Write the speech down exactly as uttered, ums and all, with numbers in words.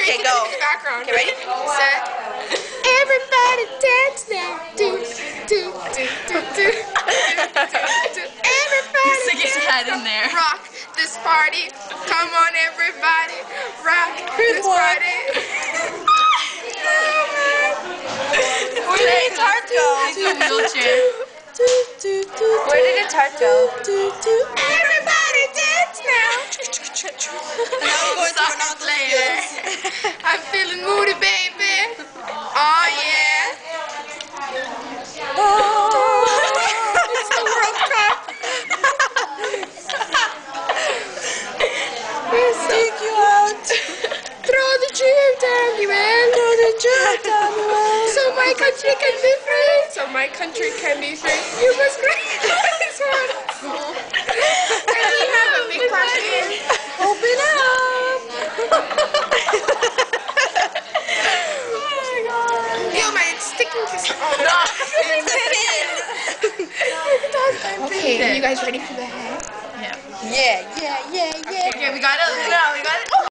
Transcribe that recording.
Okay, go. Background. Okay, ready? Set. Everybody dance now. Do, do, do, do, do, do, do. Everybody Stick his dance head in now. there. Rock this party. Come on, everybody. Rock this party. Where did the tart go? He's in a wheelchair. Where did the tart go? Everybody dance now. Soccer player. I'm feeling moody, baby. Oh yeah. It's the World Cup. Take you out. Throw the dream down, you man. Throw the dream down, you man. So my country can be free. So my country can be free. You must recognize what I'm for. And we have a big question. Open up. Yo, man, it's sticking to something. No, fit in. Okay, you guys ready for the head? Yeah, yeah, yeah, yeah. Okay, we got it. No, we got it.